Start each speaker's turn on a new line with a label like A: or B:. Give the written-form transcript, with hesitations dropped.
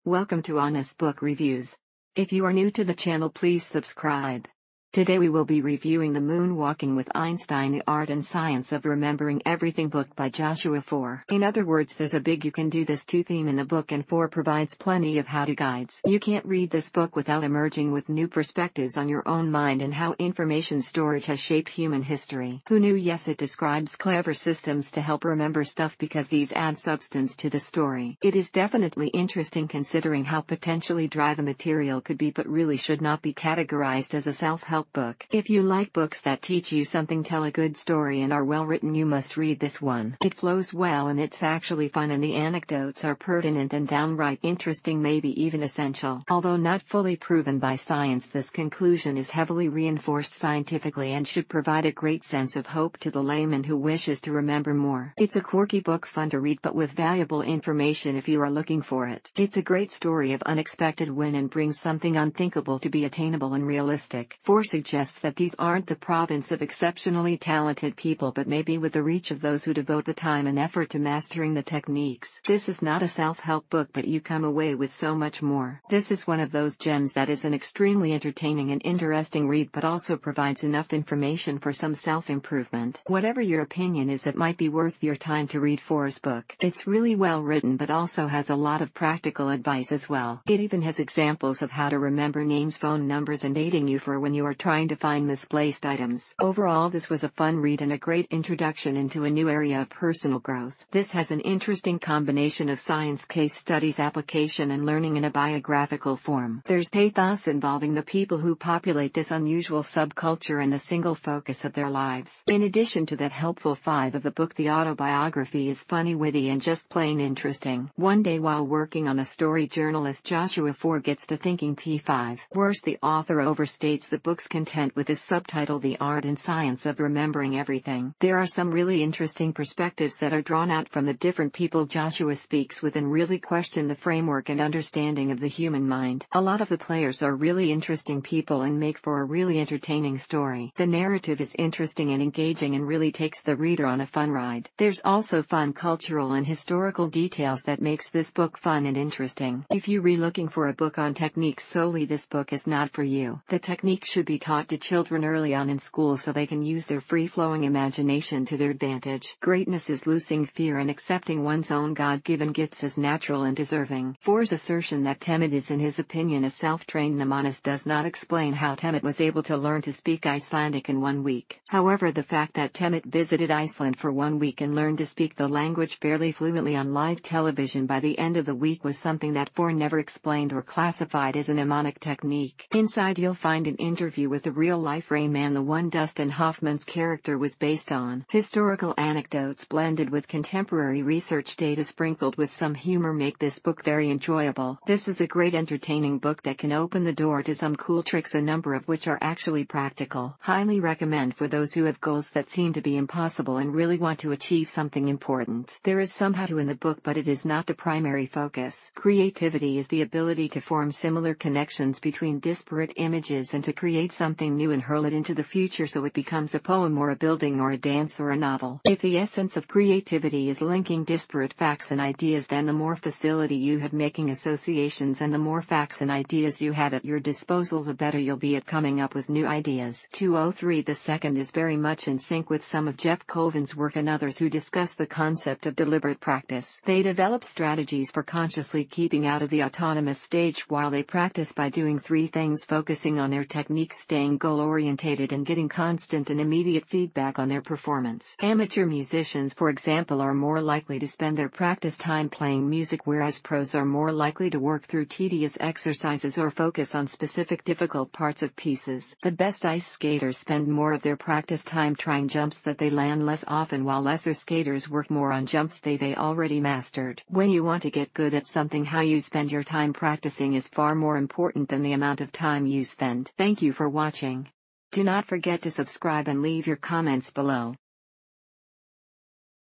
A: Welcome to Honest Book Reviews. If you are new to the channel, please subscribe. Today we will be reviewing The Moonwalking with Einstein: The Art and Science of Remembering Everything book by Joshua Foer. In other words, there's a big "you can do this" too theme in the book, and Foer provides plenty of how-to guides. You can't read this book without emerging with new perspectives on your own mind and how information storage has shaped human history. Who knew? Yes, it describes clever systems to help remember stuff because these add substance to the story. It is definitely interesting considering how potentially dry the material could be, but really should not be categorized as a self-help book. If you like books that teach you something, tell a good story, and are well written, you must read this one. It flows well and it's actually fun, and the anecdotes are pertinent and downright interesting, maybe even essential. Although not fully proven by science, this conclusion is heavily reinforced scientifically and should provide a great sense of hope to the layman who wishes to remember more. It's a quirky book, fun to read, but with valuable information if you are looking for it. It's a great story of unexpected win and brings something unthinkable to be attainable and realistic. Foer suggests that these aren't the province of exceptionally talented people, but maybe with the reach of those who devote the time and effort to mastering the techniques. This is not a self-help book, but you come away with so much more. This is one of those gems that is an extremely entertaining and interesting read, but also provides enough information for some self-improvement. Whatever your opinion is, it might be worth your time to read Foer's book. It's really well written, but also has a lot of practical advice as well. It even has examples of how to remember names, phone numbers, and aiding you for when you are trying to find misplaced items. Overall, this was a fun read and a great introduction into a new area of personal growth. This has an interesting combination of science, case studies, application, and learning in a biographical form. There's pathos involving the people who populate this unusual subculture and the single focus of their lives. In addition to that helpful vibe of the book, the autobiography is funny, witty, and just plain interesting. One day while working on a story, journalist Joshua Foer gets to thinking P5. Worse, the author overstates the book's content with his subtitle, The Art and Science of Remembering Everything. There are some really interesting perspectives that are drawn out from the different people Joshua speaks with and really question the framework and understanding of the human mind. A lot of the players are really interesting people and make for a really entertaining story. The narrative is interesting and engaging and really takes the reader on a fun ride. There's also fun cultural and historical details that makes this book fun and interesting. If you're looking for a book on techniques solely, this book is not for you. The techniques should be taught to children early on in school so they can use their free-flowing imagination to their advantage. Greatness is losing fear and accepting one's own God-given gifts as natural and deserving. Foer's assertion that Temmet is, in his opinion, a self-trained mnemonist does not explain how Temmet was able to learn to speak Icelandic in 1 week. However, the fact that Temmet visited Iceland for 1 week and learned to speak the language fairly fluently on live television by the end of the week was something that Foer never explained or classified as a mnemonic technique. Inside, you'll find an interview with the real-life Rain Man, the one Dustin Hoffman's character was based on. Historical anecdotes blended with contemporary research data sprinkled with some humor make this book very enjoyable. This is a great entertaining book that can open the door to some cool tricks, a number of which are actually practical. Highly recommend for those who have goals that seem to be impossible and really want to achieve something important. There is some how-to in the book, but it is not the primary focus. Creativity is the ability to form similar connections between disparate images and to create something new and hurl it into the future so it becomes a poem or a building or a dance or a novel. If the essence of creativity is linking disparate facts and ideas, then the more facility you have making associations and the more facts and ideas you have at your disposal, the better you'll be at coming up with new ideas. 203. The second is very much in sync with some of Jeff Colvin's work and others who discuss the concept of deliberate practice. They develop strategies for consciously keeping out of the autonomous stage while they practice by doing 3 things: focusing on their techniques, staying goal-orientated, and getting constant and immediate feedback on their performance. Amateur musicians, for example, are more likely to spend their practice time playing music, whereas pros are more likely to work through tedious exercises or focus on specific difficult parts of pieces. The best ice skaters spend more of their practice time trying jumps that they land less often, while lesser skaters work more on jumps they already mastered. When you want to get good at something, how you spend your time practicing is far more important than the amount of time you spend. Thank you for watching. Do not forget to subscribe and leave your comments below.